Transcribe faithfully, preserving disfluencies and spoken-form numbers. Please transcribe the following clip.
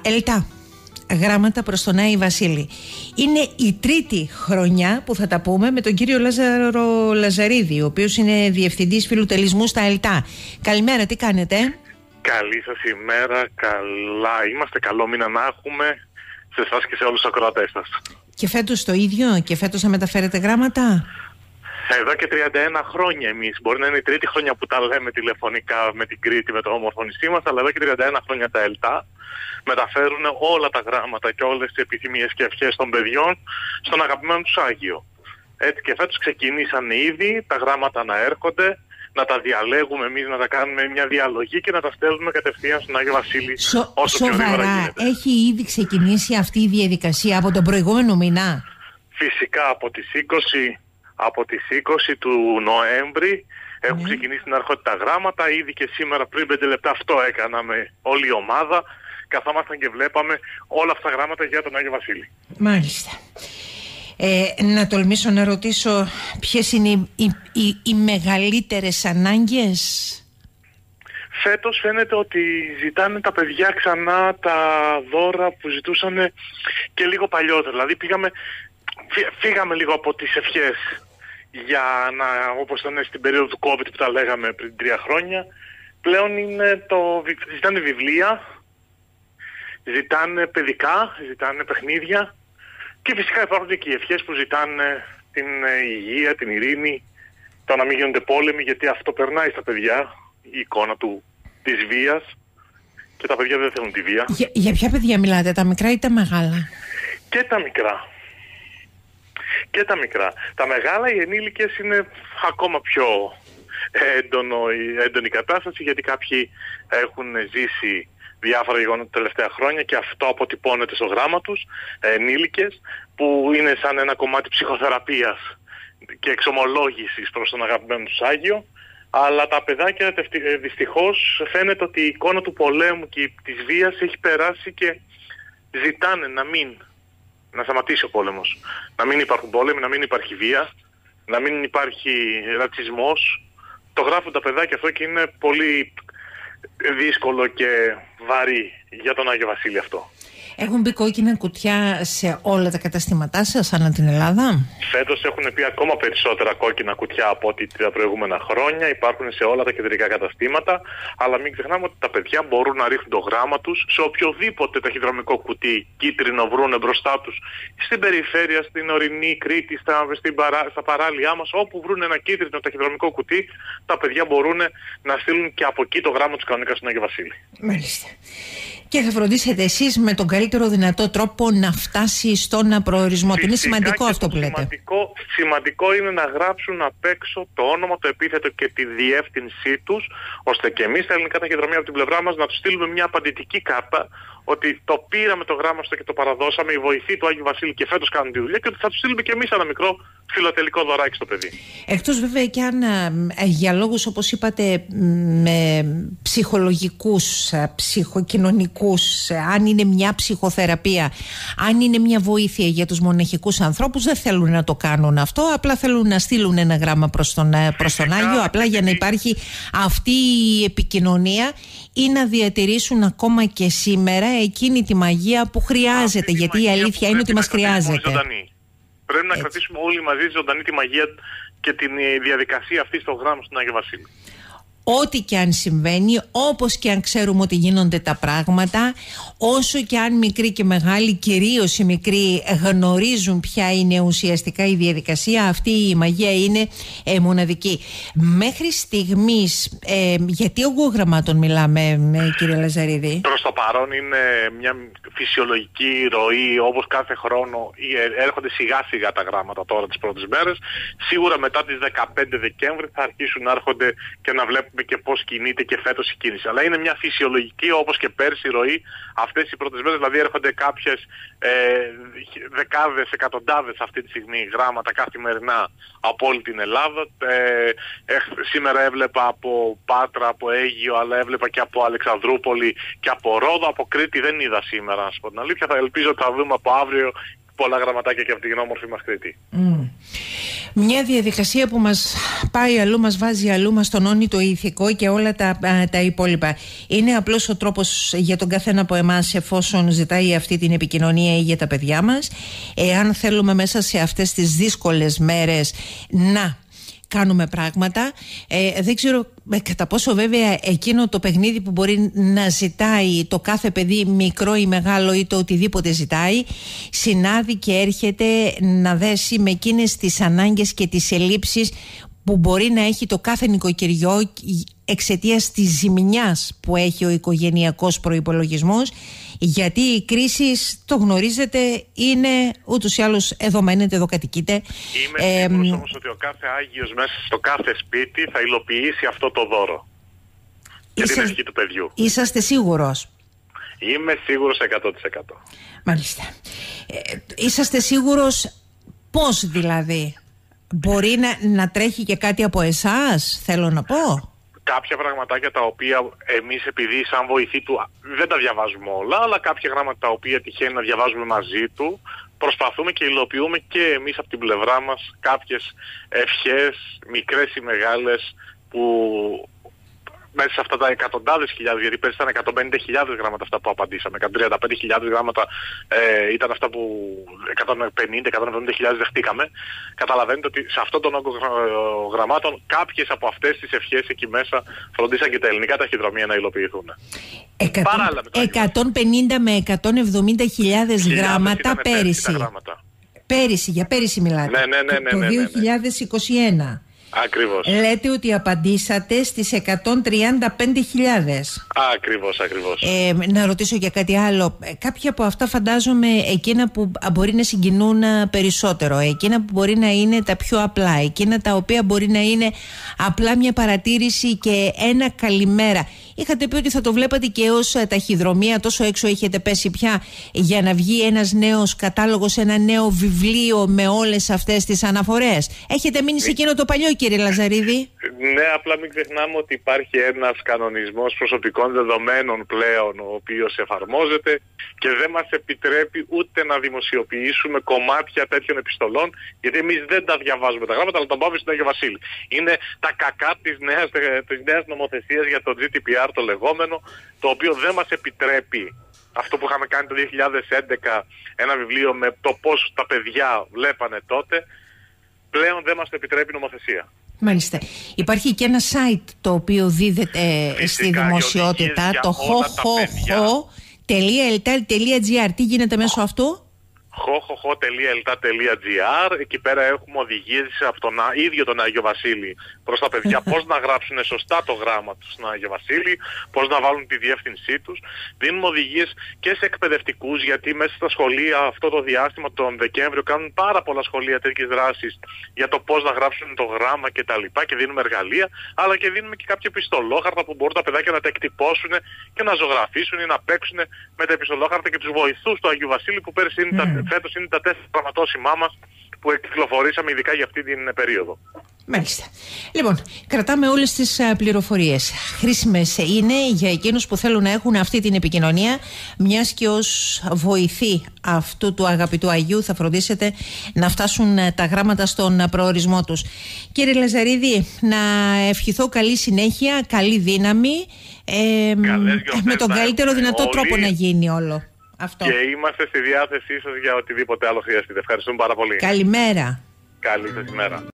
Ελτά. Γράμματα προς τον Άη Βασίλη. Είναι η τρίτη χρονιά που θα τα πούμε με τον κύριο Λάζαρο Λαζαρίδη, ο οποίος είναι διευθυντής φιλοτελισμού στα Ελτά. Καλημέρα, τι κάνετε? Καλή σας ημέρα, καλά είμαστε, καλό μήνα να έχουμε σε εσάς και σε όλους τους ακροατές σας. Και φέτος το ίδιο, και φέτος θα μεταφέρετε γράμματα? Εδώ και τριάντα ένα χρόνια εμείς, μπορεί να είναι η τρίτη χρονιά που τα λέμε τηλεφωνικά με την Κρήτη, με το όμορφο νησί μας, αλλά εδώ και τριάντα ένα χρόνια τα Ελτά μεταφέρουν όλα τα γράμματα και όλες τις επιθυμίες και ευχές των παιδιών στον αγαπημένο τους Άγιο. Έτσι και φέτος ξεκινήσαν ήδη τα γράμματα να έρχονται, να τα διαλέγουμε εμείς, να τα κάνουμε μια διαλογή και να τα στέλνουμε κατευθείαν στον Άγιο Βασίλη. Σο, όσο πιο γρήγορα γίνεται. Έχει ήδη ξεκινήσει αυτή η διαδικασία από τον προηγούμενο μήνα? Φυσικά από τις είκοσι, από τις είκοσι του Νοέμβρη έχουν ναι. ξεκινήσει να έρχονται τα γράμματα. Ήδη και σήμερα πριν πέντε λεπτά αυτό έκαναμε όλη η ομάδα. Καθόμασταν και βλέπαμε όλα αυτά τα γράμματα για τον Άγιο Βασίλη. Μάλιστα. Ε, να τολμήσω να ρωτήσω ποιες είναι οι, οι, οι, οι μεγαλύτερες ανάγκες? Φέτος φαίνεται ότι ζητάνε τα παιδιά ξανά τα δώρα που ζητούσαν και λίγο παλιότερα. Δηλαδή πήγαμε, φύγαμε λίγο από τις ευχές για να, όπως ήταν στην περίοδο του COVID που τα λέγαμε πριν τρία χρόνια. Πλέον είναι το, ζητάνε βιβλία, ζητάνε παιδικά, ζητάνε παιχνίδια και φυσικά υπάρχουν και οι ευχές που ζητάνε την υγεία, την ειρήνη, το να μην γίνονται πόλεμοι, γιατί αυτό περνάει στα παιδιά, η εικόνα του, της βίας, και τα παιδιά δεν θέλουν τη βία. Για, για ποια παιδιά μιλάτε, τα μικρά ή τα μεγάλα? Και τα μικρά. Και τα μικρά. Τα μεγάλα, οι ενήλικες, είναι ακόμα πιο έντονο, έντονη κατάσταση, γιατί κάποιοι έχουν ζήσει διάφορα γεγονότα τα τελευταία χρόνια και αυτό αποτυπώνεται στο γράμμα τους, ενήλικες, που είναι σαν ένα κομμάτι ψυχοθεραπείας και εξομολόγησης προς τον αγαπημένο τους Άγιο. Αλλά τα παιδάκια δυστυχώς φαίνεται ότι η εικόνα του πολέμου και της βίας έχει περάσει και ζητάνε να μην, να σταματήσει ο πόλεμος. Να μην υπάρχουν πόλεμοι, να μην υπάρχει βία, να μην υπάρχει ρατσισμός. Το γράφουν τα παιδάκια αυτό και είναι πολύ δύσκολο και βαρύ για τον Άγιο Βασίλη αυτό. Έχουν μπει κόκκινα κουτιά σε όλα τα καταστήματά σας ανά την Ελλάδα? Φέτος έχουν μπει ακόμα περισσότερα κόκκινα κουτιά από ό,τι τα προηγούμενα χρόνια. Υπάρχουν σε όλα τα κεντρικά καταστήματα. Αλλά μην ξεχνάμε ότι τα παιδιά μπορούν να ρίχνουν το γράμμα τους σε οποιοδήποτε ταχυδρομικό κουτί κίτρινο βρουν μπροστά τους. Στην περιφέρεια, στην ορεινή Κρήτη, στα, στην παρά, στα παράλια μας, όπου βρουν ένα κίτρινο ταχυδρομικό κουτί, τα παιδιά μπορούν να στείλουν και από εκεί το γράμμα τους κανονικά στον Άγιο Βασίλη. Μάλιστα. Και θα φροντίσετε εσείς με τον καλύτερο δυνατό τρόπο να φτάσει στον προορισμό του. Είναι σημαντικό αυτό που λέτε. Σημαντικό, σημαντικό είναι να γράψουν απ' έξω το όνομα, το επίθετο και τη διεύθυνσή τους, ώστε και εμείς στα ελληνικά ταχυδρομεία από την πλευρά μας να τους στείλουμε μια απαντητική κάρτα ότι το πήραμε το γράμμα στο και το παραδώσαμε, οι βοηθοί του Άγιου Βασίλη και φέτος κάνουν τη δουλειά, και ότι θα τους στείλουμε και εμείς ένα μικρό φιλοτελικό δωράκι στο παιδί. Εκτός βέβαια και αν για λόγους, όπως είπατε, με ψυχολογικούς, ψυχοκοινωνικούς, αν είναι μια ψυχοθεραπεία, αν είναι μια βοήθεια για τους μοναχικούς ανθρώπους, δεν θέλουν να το κάνουν αυτό, απλά θέλουν να στείλουν ένα γράμμα προς τον, προς τον Άγιο, απλά για να υπάρχει αυτή η επικοινωνία, ή να διατηρήσουν ακόμα και σήμερα εκείνη τη μαγεία που χρειάζεται, γιατί η αλήθεια είναι ότι μας χρειάζεται. Πρέπει να κρατήσουμε όλοι μαζί ζωντανή τη μαγεία και τη διαδικασία αυτή στο γράμμα στον Άγιο Βασίλη. Ό,τι και αν συμβαίνει, όπως και αν ξέρουμε ότι γίνονται τα πράγματα, όσο και αν μικροί και μεγάλοι, κυρίως οι μικροί, γνωρίζουν ποια είναι ουσιαστικά η διαδικασία, αυτή η μαγεία είναι ε, μοναδική. Μέχρι στιγμής, ε, γιατί ογκογραμμάτων μιλάμε, ε, κύριε Λαζαρίδη? Προς το παρόν είναι μια φυσιολογική ροή, όπως κάθε χρόνο έρχονται σιγά σιγά τα γράμματα τώρα τις πρώτες μέρες. Σίγουρα μετά τις δεκαπέντε Δεκέμβρη θα αρχίσουν να έρχονται και να βλέπουμε και πώς κινείται και φέτος η κίνηση. Αλλά είναι μια φυσιολογική, όπως και πέρσι, ροή. Αυτές οι πρώτες μέρες δηλαδή έρχονται κάποιες ε, δεκάδες, εκατοντάδες αυτή τη στιγμή γράμματα καθημερινά από όλη την Ελλάδα. Ε, ε, σήμερα έβλεπα από Πάτρα, από Αίγυο, αλλά έβλεπα και από Αλεξανδρούπολη και από Ρόδο. Από Κρήτη δεν είδα σήμερα, να σας πω την αλήθεια. Θα ελπίζω ότι θα δούμε από αύριο πολλά γραμματάκια και από την όμορφη μας Κρήτη. Mm. Μια διαδικασία που μας πάει αλλού, μας βάζει αλλού, μας τονώνει το ηθικό και όλα τα, τα υπόλοιπα. Είναι απλώς ο τρόπος για τον καθένα από εμάς, εφόσον ζητάει αυτή την επικοινωνία ή για τα παιδιά μας, εάν θέλουμε μέσα σε αυτές τις δύσκολες μέρες να κάνουμε πράγματα. Ε, δεν ξέρω ε, κατά πόσο βέβαια εκείνο το παιχνίδι που μπορεί να ζητάει το κάθε παιδί, μικρό ή μεγάλο ή το οτιδήποτε ζητάει, συνάδει και έρχεται να δέσει με εκείνες τις ανάγκες και τις ελλείψεις που μπορεί να έχει το κάθε νοικοκυριό εξαιτίας της ζημιάς που έχει ο οικογενειακός προϋπολογισμός, γιατί η κρίση, το γνωρίζετε, είναι ούτως ή άλλως εδώ μένετε, εδώ κατοικείτε. Είμαι ε, σίγουρος όμως ότι ο κάθε Άγιος μέσα στο κάθε σπίτι θα υλοποιήσει αυτό το δώρο για την ευχή του παιδιού. Είσαστε σίγουρος? Είμαι σίγουρος εκατό τοις εκατό. Μάλιστα. Ε, είσαστε σίγουρος πώς δηλαδή? Μπορεί να, να τρέχει και κάτι από εσάς, θέλω να πω. Κάποια πραγματάκια τα οποία εμείς, επειδή σαν βοηθή του δεν τα διαβάζουμε όλα, αλλά κάποια γράμματα τα οποία τυχαίνει να διαβάζουμε μαζί του, προσπαθούμε και υλοποιούμε και εμείς από την πλευρά μας κάποιες ευχές, μικρές ή μεγάλες, που μέσα σε αυτά τα εκατοντάδες χιλιάδες, γιατί πέρυσι ήταν εκατόν πενήντα χιλιάδες γράμματα αυτά που απαντήσαμε, εκατόν τριάντα πέντε χιλιάδες γράμματα ε, ήταν αυτά που εκατόν πενήντα με εκατόν εβδομήντα χιλιάδες δεχτήκαμε. Καταλαβαίνετε ότι σε αυτόν τον όγκο γραμμάτων κάποιες από αυτές τις ευχές εκεί μέσα φροντίσαν και τα ελληνικά ταχυδρομεία να υλοποιηθούν. εκατόν πενήντα με εκατόν εβδομήντα χιλιάδες γράμματα πέρυσι. Πέρυσι, για πέρυσι μιλάτε. Ναι, ναι, ναι, ναι, το ναι, ναι, ναι. δύο χιλιάδες είκοσι ένα. Ακριβώς. Λέτε ότι απαντήσατε στις εκατόν τριάντα πέντε χιλιάδες. Ακριβώς, ακριβώς. Ε, να ρωτήσω για κάτι άλλο. Κάποια από αυτά φαντάζομαι εκείνα που μπορεί να συγκινούν περισσότερο, εκείνα που μπορεί να είναι τα πιο απλά, εκείνα τα οποία μπορεί να είναι απλά μια παρατήρηση και ένα καλημέρα. Είχατε πει ότι θα το βλέπατε και ως ταχυδρομεία, τόσο έξω έχετε πέσει πια, για να βγει ένας νέος κατάλογος, ένα νέο βιβλίο με όλες αυτές τις αναφορές. Έχετε μείνει σε εκείνο το παλιό, κύριε Λαζαρίδη? Ναι, απλά μην ξεχνάμε ότι υπάρχει ένας κανονισμός προσωπικών δεδομένων πλέον, ο οποίος εφαρμόζεται και δεν μας επιτρέπει ούτε να δημοσιοποιήσουμε κομμάτια τέτοιων επιστολών, γιατί εμείς δεν τα διαβάζουμε τα γράμματα, αλλά τα πάμε στον Άγιο Βασίλη. Είναι τα κακά της νέας, της νέας νομοθεσίας για το τζι ντι πι αρ, το λεγόμενο, το οποίο δεν μας επιτρέπει αυτό που είχαμε κάνει το δύο χιλιάδες έντεκα, ένα βιβλίο με το πώς τα παιδιά βλέπανε τότε. Πλέον δεν μας το επιτρέπει η νομοθεσία. Μάλιστα. Υπάρχει και ένα site το οποίο δίδεται Φυσικά, στη δημοσιότητα, το χοχοχο τελεία ελτά τελεία τζι άρ. Τι γίνεται μέσω αυτού? χοχοχο τελεία ελτά τελεία τζι άρ. Εκεί πέρα έχουμε οδηγίες από τον ίδιο τον Άγιο Βασίλη προς τα παιδιά πώς να γράψουν σωστά το γράμμα τους στον Άγιο Βασίλη, πώς να βάλουν τη διεύθυνσή τους. Δίνουμε οδηγίες και σε εκπαιδευτικούς, γιατί μέσα στα σχολεία αυτό το διάστημα τον Δεκέμβριο κάνουν πάρα πολλά σχολεία τέτοιες δράσεις για το πώς να γράψουν το γράμμα κτλ. Και, και δίνουμε εργαλεία, αλλά και δίνουμε και κάποια επιστολόχαρτα που μπορούν τα παιδάκια να τα εκτυπώσουν και να ζωγραφίσουν ή να παίξουν με τα επιστολόχαρτα και τους βοηθούς του Αγίου Βασίλη, που πέρυσι είναι mm. τα φέτος είναι τα τέσσερα γραμματόσημά μας που εκκυκλοφορήσαμε ειδικά για αυτή την περίοδο. Μάλιστα. Λοιπόν, κρατάμε όλες τις uh, πληροφορίες. Χρήσιμες είναι για εκείνους που θέλουν να έχουν αυτή την επικοινωνία, μιας και ως βοηθή αυτού του αγαπητού Αγίου θα φροντίσετε να φτάσουν uh, τα γράμματα στον uh, προορισμό τους. Κύριε Λαζαρίδη, να ευχηθώ καλή συνέχεια, καλή δύναμη, ε, με τον καλύτερο δυνατό όλοι. τρόπο να γίνει όλο αυτό. Και είμαστε στη διάθεσή σας για οτιδήποτε άλλο χρειαστείτε. Ευχαριστούμε πάρα πολύ. Καλημέρα. Καλή σας ημέρα.